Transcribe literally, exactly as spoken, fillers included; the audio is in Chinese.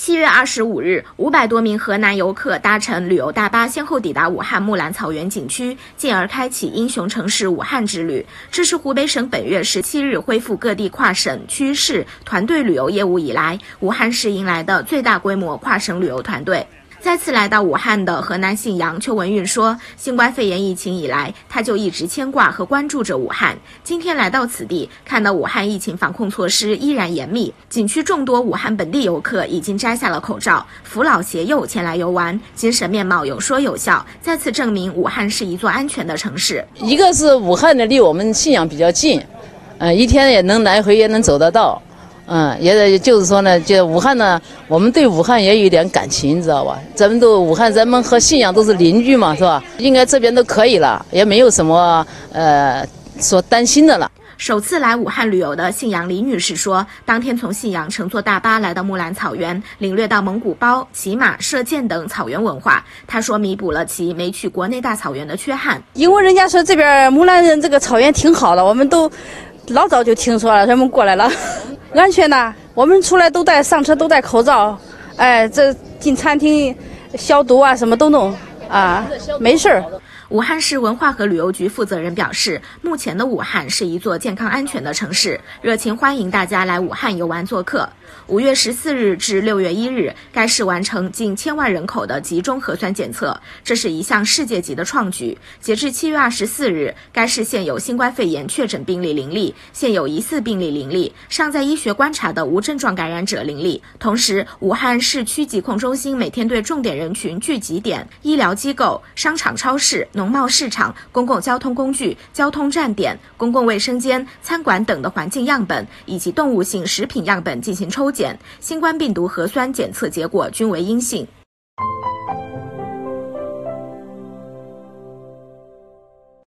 七月二十五日，五百多名河南游客搭乘旅游大巴，先后抵达武汉木兰草原景区，进而开启英雄城市武汉之旅。这是湖北省本月十七日恢复各地跨省、区市团队旅游业务以来，武汉市迎来的最大规模跨省旅游团队。再次来到武汉的河南信阳邱文运说，新冠肺炎疫情以来，他就一直牵挂和关注着武汉。今天来到此地，看到武汉疫情防控措施依然严密，景区众多武汉本地游客已经摘下了口罩，扶老携幼前来游玩，精神面貌有说有笑，再次证明武汉是一座安全的城市。 一个是武汉的离我们信阳比较近，呃，一天也能来回也能走得到。嗯，也就是说呢，就武汉呢，我们对武汉也有一点感情，你知道吧？咱们都武汉，咱们和信阳都是邻居嘛，是吧？应该这边都可以了，也没有什么呃所担心的了。 首次来武汉旅游的信阳李女士说，当天从信阳乘坐大巴来到木兰草原，领略到蒙古包、骑马、射箭等草原文化。她说，弥补了其没去国内大草原的缺憾。 因为人家说这边木兰人这个草原挺好的，我们都老早就听说了，咱们过来了。安全呐，我们出来都戴，上车都戴口罩，哎，这进餐厅消毒啊，什么都弄啊，没事儿。 武汉市文化和旅游局负责人表示，目前的武汉是一座健康安全的城市，热情欢迎大家来武汉游玩做客。五月十四日至六月一日，该市完成近千万人口的集中核酸检测，这是一项世界级的创举。截至七月二十四日，该市现有新冠肺炎确诊病例零例，现有疑似病例零例，尚在医学观察的无症状感染者零例。同时，武汉市区疾控中心每天对重点人群聚集点、医疗机构、商场、超市、农贸市场、公共交通工具、交通站点、公共卫生间、餐馆等的环境样本以及动物性食品样本进行抽检，新冠病毒核酸检测结果均为阴性。